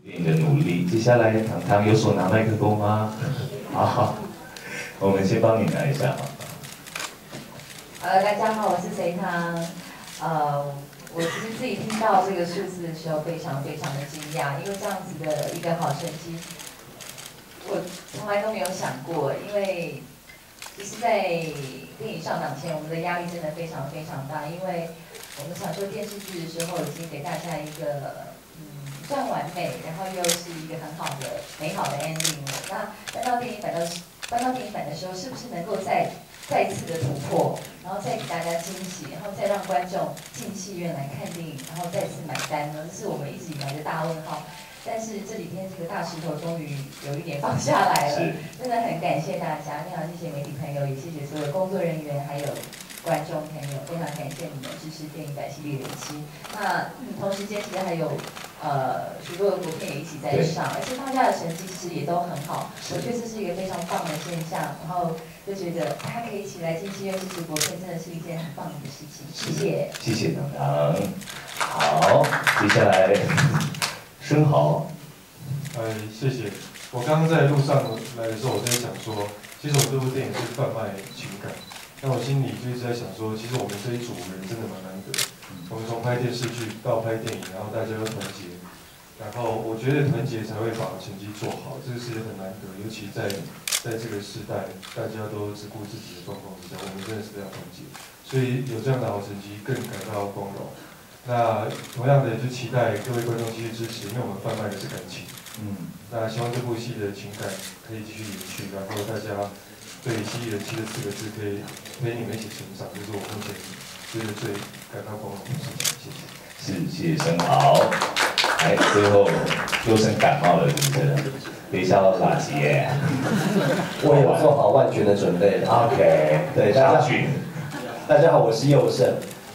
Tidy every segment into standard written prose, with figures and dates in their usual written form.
你的努力。接下来糖糖有手拿麦克风吗？好，我们先帮你拿一下哈。 大家好，我是隋唐。我其实自己听到这个数字的时候，非常的惊讶，因为这样子的一个好成绩，我从来都没有想过。因为其实，在电影上档前，我们的压力真的非常大，因为我们想说电视剧的时候，已经给大家一个算完美，然后又是一个很好的美好的 ending 了。那搬到电影版的时候，是不是能够再次的突破，然后再给大家惊喜，然后再让观众进戏院来看电影，然后再次买单呢？这是我们一直以来的大问号。但是这几天这个大石头终于有一点放下来了，真的很感谢大家，非常谢谢媒体朋友，也谢谢所有工作人员，还有观众朋友，非常感谢你们支持电影版系列7。那同时间其实还有许多的国片也一起在上，而且大家的成绩其实也都很好，我觉得这是一个非常棒的现象，然后就觉得大家可以一起来进戏院支持国片，真的是一件很棒的事情。谢谢， 谢谢糖糖。好，接下来生蚝。 谢谢。我刚刚在路上来的时候，我在想说，其实我这部电影是贩卖情感。那我心里就一直在想说，其实我们这一组人真的蛮难得。我们从拍电视剧到拍电影，然后大家都团结，然后我觉得团结才会把成绩做好，这个是很难得，尤其在这个时代，大家都只顾自己的状况之下，我们真的是非常团结，所以有这样的好成绩更感到光荣。那同样的，就期待各位观众继续支持，因为我们贩卖的是感情。那希望这部戏的情感可以继续延续，然后大家对“犀利人妻”的4个字可以陪你们一起成长，这是我目前觉得最感到光荣的事情。谢谢。 谢谢生蚝。最后又生感冒了，是不是？等一下要打击耶。 我有做好万全的准备。 OK， 对，大家好，我是佑胜。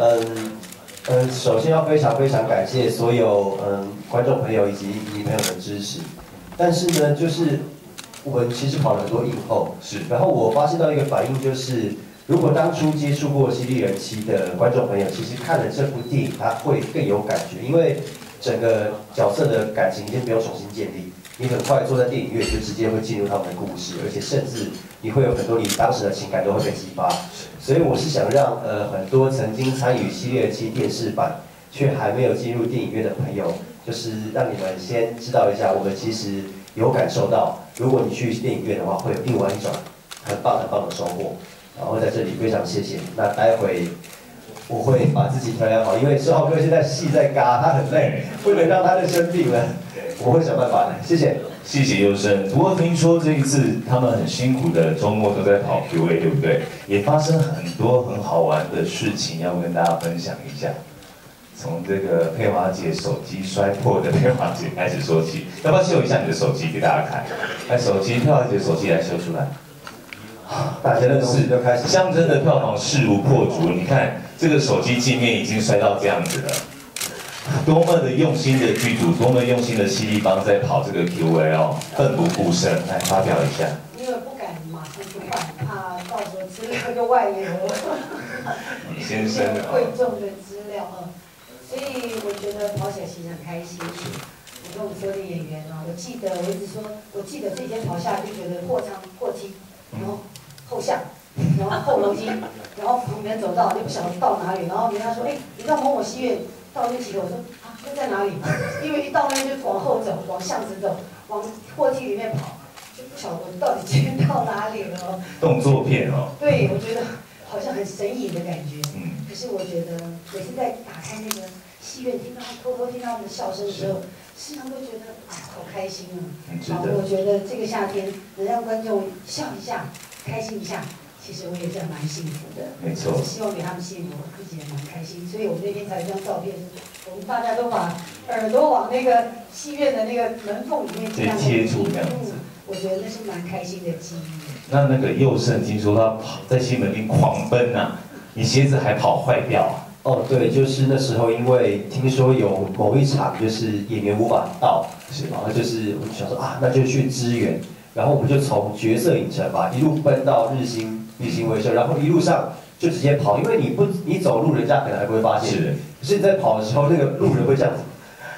首先要非常感谢所有观众朋友以及影迷朋友的支持。但是呢，就是我们其实跑了很多映后，然后我发现到一个反应，就是如果当初接触过《犀利人妻》的观众朋友，其实看了这部电影，他会更有感觉，因为整个角色的感情已经不用重新建立，你很快坐在电影院就直接会进入他们的故事，而且甚至你会有很多你当时的情感都会被激发。所以我是想让很多曾经参与《犀利人妻》电视版却还没有进入电影院的朋友，就是让你们先知道一下，我们其实有感受到，如果你去电影院的话，会有另外一种很棒的收获。然后在这里非常谢谢。那待会我会把自己调养好，因为世豪哥现在戏在嘎，他很累，不能让他再生病了。我会想办法的，谢谢。 谢谢佑生。不过听说这一次他们很辛苦的周末都在跑 QA， 对不对？也发生很多很好玩的事情，要跟大家分享一下。从这个佩华姐手机摔破的佩华姐开始说起，要不要秀一下你的手机给大家看？来，佩华姐手机来秀出来。 大家的东西就开始象征的票房势如破竹。你看这个手机镜面已经摔到这样子了。多么的用心的剧组，多么用心的犀利帮在跑这个 QA 哦，奋不顾身，来发表一下。 因为不敢马上去换，怕到时候资料就外流了。 李先生贵重的资料啊，所以我觉得跑起来其实很开心。我跟我们所有的演员啊，我一直说，我记得这几天跑下来就觉得破仓破梯，然后后巷，然后后楼梯，然后旁边走道就不晓得到哪里，然后人家说，你到某某戏院。到那几个，我说啊，那在哪里？因为一到那边就往后走，往巷子走，往货梯里面跑，就不晓得我到底今天到哪里了。动作片哦。 对，我觉得好像很神隐的感觉。可是我觉得每次在打开那个戏院，偷偷听到他们的笑声的时候，时常都觉得好开心啊。我觉得这个夏天能让观众笑一下，开心一下。其实我也是蛮幸福的， 没错， 希望给他们幸福，自己也蛮开心。所以我们那天才有一张照片，我们大家都把耳朵往那个戏院的那个门缝里面贴住这样子。 我觉得那是蛮开心的记忆。 那个佑胜听说他在西门町狂奔啊，你鞋子还跑坏掉啊？ 哦，对，就是那时候因为听说有某一场就是演员无法到，然后就是我就想说那就去支援，然后我们就从角色影城吧一路奔到日新威秀，然后一路上就直接跑，因为你走路人家可能还不会发现，可是你在跑的时候，那个路人会这样子，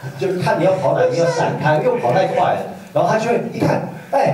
就看你要跑哪边要闪开，因为我跑太快了，然后他就会一看，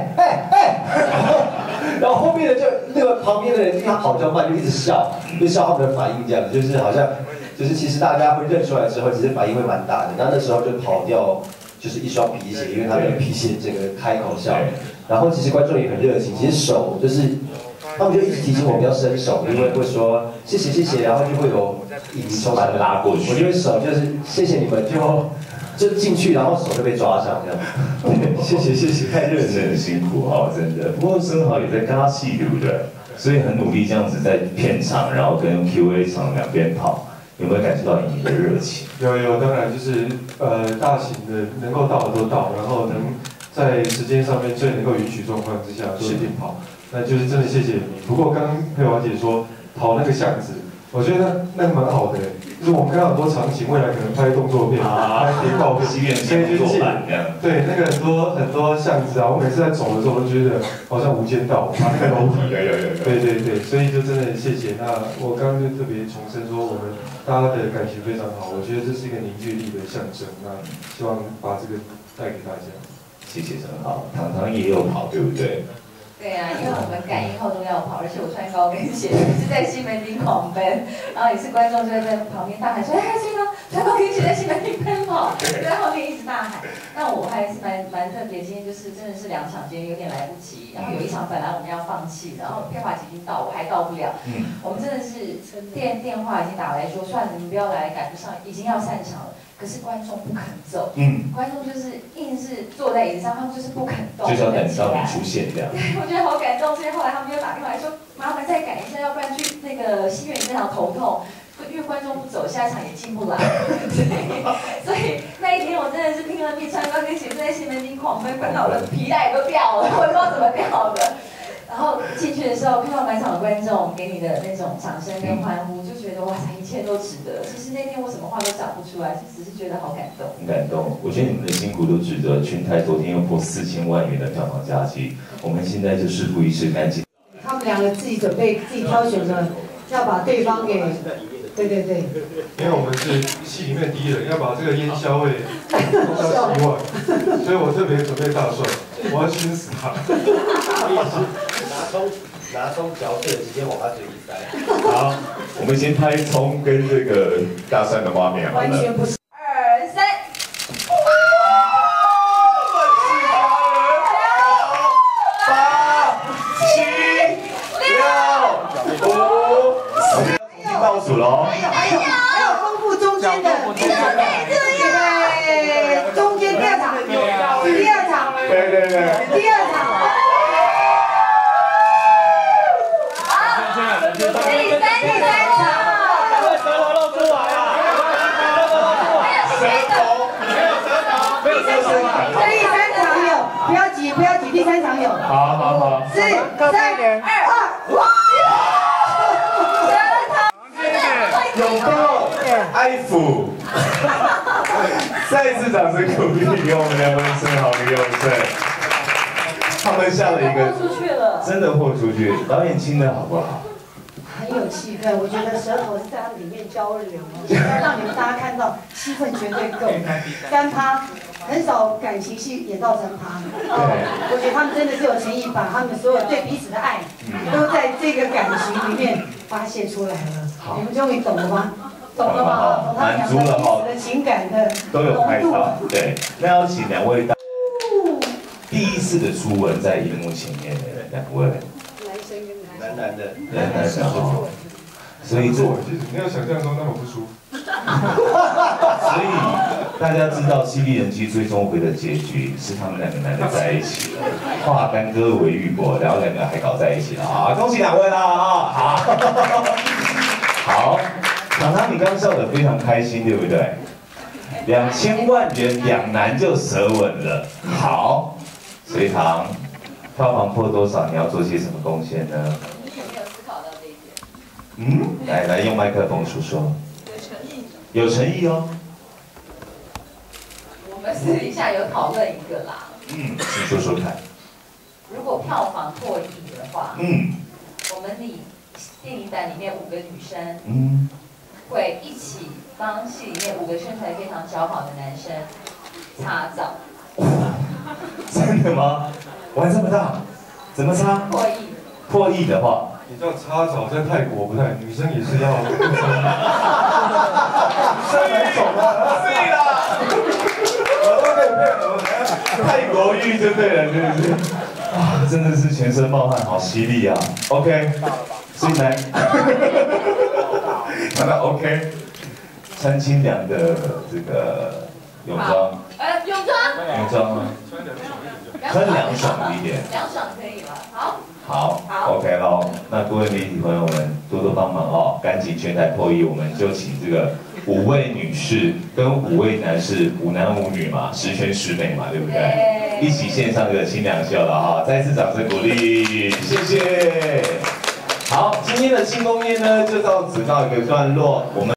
然后后面的就那个旁边的人，因为他跑比较慢，就一直笑，就笑他们的反应这样，就是好像就是其实大家会认出来之后，其实反应会蛮大的。那时候就跑掉就是一双皮鞋，因为他的皮鞋整个开口笑。然后其实观众也很热情，其实手就是他们就一直提醒我们要伸手，因为会说谢谢谢谢，然后就会有影迷冲来拉过去， 我就会手就是谢谢你们就进去，然后手就被抓上这样。对，谢谢谢谢，太热情， 很辛苦哈，真的。不过生蚝也在尬戏，对不对？所以很努力这样子在片场，然后跟 QA 场两边跑，有没有感受到影迷的热情？ 有，当然就是大型的能够到的都到，然后能在时间上面最能够允许状况之下，都一定跑。那就是真的谢谢你。不过刚刚佩华姐说跑那个巷子，我觉得那蛮好的，就是我们看到很多场景，未来可能拍动作片、拍谍报片、先军戏，对，那个很多巷子啊，我每次在走的时候，我都觉得好像无间道，爬那个楼梯，对，所以就真的谢谢。那我刚刚就特别重申说，我们大家的感情非常好，我觉得这是一个凝聚力的象征。那希望把这个带给大家。 谢谢，很好。糖糖也有跑，对不对？ 对啊，因为我们赶映后都要跑，而且我穿高跟鞋，是在西门町狂奔，然后也是观众就会在旁边大喊说：“哎，这个穿高跟鞋在西门町奔跑！”就在后面一直大喊。那我还是蛮特别，今天就是真的是2场今天有点来不及，然后有一场本来我们要放弃，然后片花姐已经到，我还到不了。我们真的是电话已经打来说，算了，你们不要来，赶不上，已经要散场了。可是观众不肯走，观众就是硬是坐在椅子上，他们就是不肯动， 就是要等到你出现这样。 对，我觉得好感动。所以后来他们又打电话来说，麻烦再改一下，要不然去那个西苑非常头痛，因为观众不走，下一场也进不来。对，所以那一天我真的是拼了命穿高跟鞋在西门町狂奔，奔到我的皮带都掉了，我也不知道怎么掉的。然后进去的时候，看到满场的观众给你的那种掌声跟欢呼，就觉得哇塞，一切都值得。其实那天我什么话都讲不出来，就只是觉得好感动。 很感动，我觉得你们的辛苦都值得。群台昨天又破4000万元的票房佳绩，我们现在就事不宜迟，赶紧。 他们两个自己准备、自己挑选的，要把对方给，对。 因为我们是戏里面第一人，要把这个烟消味弄到希望，所以我特别准备大蒜，我要熏死他。 拿葱嚼碎，直接往他嘴里塞。 好，我们先拍葱跟这个大蒜的画面好了。 完全不是。2、3。 倒数喽！ 还有丰富中间的，对，中间第2场，第2场，第2场。好，第3场。舌头露出来啊！没有舌头。第3场有，不要急，第3场有。 好。 4、3、2、哇！ 拥抱、爱抚，再次掌声鼓励给我们2位生蚝跟佑胜，他们下了一个真的豁出去，导演亲的好不好？ 很有气氛，我觉得舌头是在他们里面交流，要让你们大家看到气氛绝对够，3趴，很少感情戏演到3趴。我觉得他们真的是有诚意，把他们所有对彼此的爱，都在这个感情里面发泄出来了。你们终于懂了吗？懂了吗？懂他们两个彼此的情感的都有拍到。对，那要请2位第一次的初吻在荧幕前面的2位。 男的， 所以这其实没有想象中那么不舒服。 所以大家知道《犀利人妻》最终回的结局是他们2个男的在一起了，化干戈为玉帛，然后2个还搞在一起了啊！恭喜2位啦啊！好，糖糖你刚笑得非常开心，对不对？2000万元2男就舌吻了，好，隋唐，票房破多少？你要做些什么贡献呢？来用麦克风说说。有诚意哦。 我们私底下有讨论一个啦。 请说说看。 如果票房破1亿的话，我们电影版里面5个女生， 会一起帮戏里面5个身材非常姣好的男生擦澡。 真的吗？玩这么大，怎么擦？破亿的话， 你知道擦澡在泰国不太，女生也是要。 上来走了，对啦。我都被骗了，泰国浴就对了，是不是？啊，真的是全身冒汗，好犀利啊 ！OK， 所以来，看到 OK， 穿清凉的这个泳装。泳装吗？穿凉爽一点。 凉爽可以了，好。 好 ，OK 喽。那各位媒体朋友们多多帮忙哦，赶紧全台破亿，我们就请这个5位女士跟5位男士，5男5女嘛，10全10美嘛，对不对？一起献上这个清凉秀了哈，再次掌声鼓励，谢谢。好，今天的庆功宴呢就到此告一个段落，我们。